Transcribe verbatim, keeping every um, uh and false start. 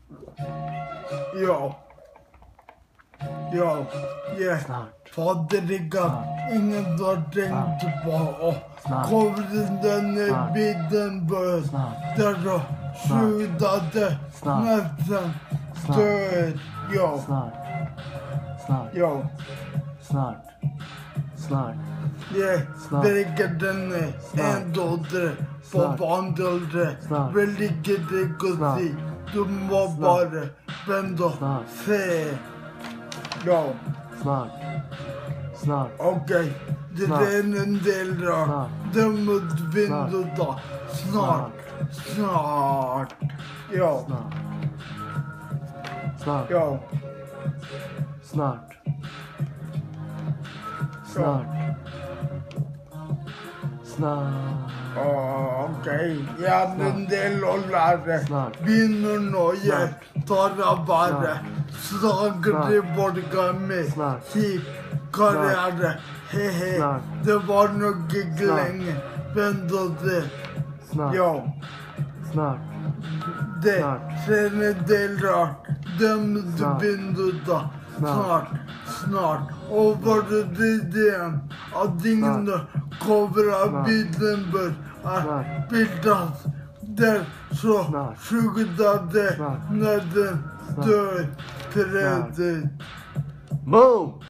Ja. Ja. Ja. Faderiga. Ingen har tänkt på att kommer den i bilden bör. Där då skyddade nästan stöd. Ja. Ja. Snart. Snart. Ja, verkar den ändå på vandrande. Väldigt det così. Du må bara vända se. Ja. Snart. Snart. Okej, okay. Det är en del då. Det måste vinna då. Snart. Snart. Ja. Snart. Ja. Snart. Snart. Snart. Oh, okej. Okay. Ja, men det låter. Vinner nöje. Tar bara. Slagade borgar med. Typ. Karriär. Hehe. Det var nog länge. Väntade. Ja. Snart. Det. Sen är det rart. Dömde vinduda. Snart. Snart. Och var det det att ingen kommer av bilden bör bildas. Där så skyddade när den dör trädet. Boom!